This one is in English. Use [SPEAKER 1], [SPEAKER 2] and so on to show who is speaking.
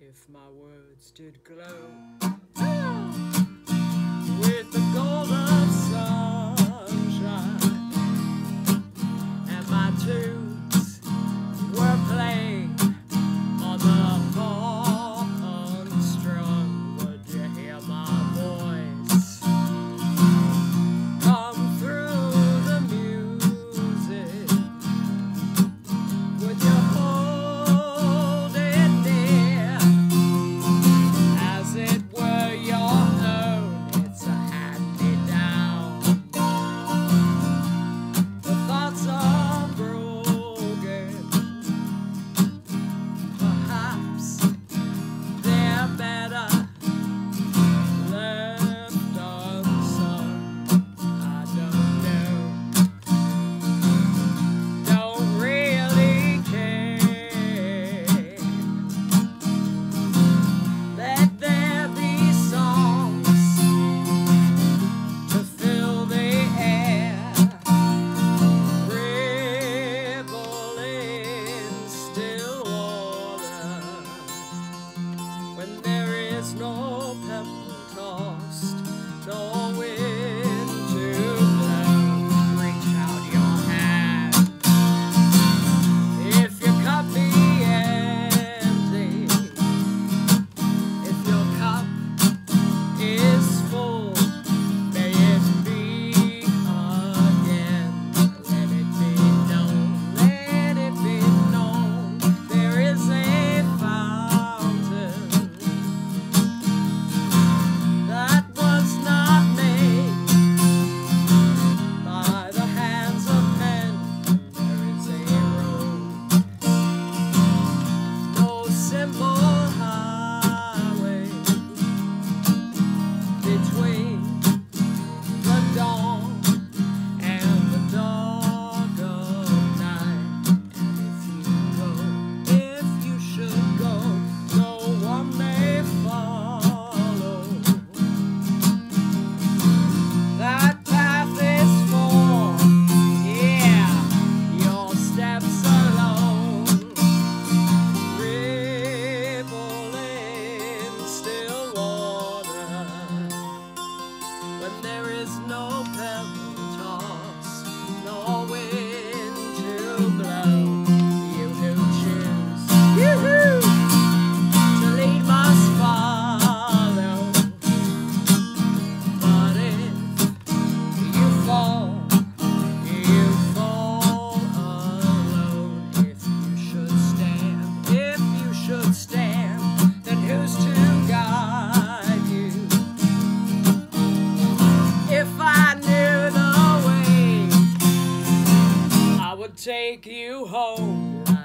[SPEAKER 1] if my words did glow with the gold of sunshine, and my tunes were playing on the horn strum, would you hear my voice come through the music? Would you hold it near as it were your own? It's a hand-me-down. The thoughts are broken. Perhaps they're better left unsung. I don't know. Don't really care. Let there be songs to fill the air, ripple in still water, when there is no pebble tossed, no wind to blow. Reach out your hand if your cup be empty. If your cup is full, may it be again. Let it be known, let it be known, there is a fountain that was not made by the hands of men. There is a road, no simple highway between the dawn and the dark of night. And if you should go, no one may follow. That path is for, yeah, your steps alone. Ripple in still water, when there is no pebble tossed, no wind to blow. You who choose, yoo-hoo, to lead must follow. But if you fall alone. If you should stand, then who's to guide you? If I knew the way, I would take you home.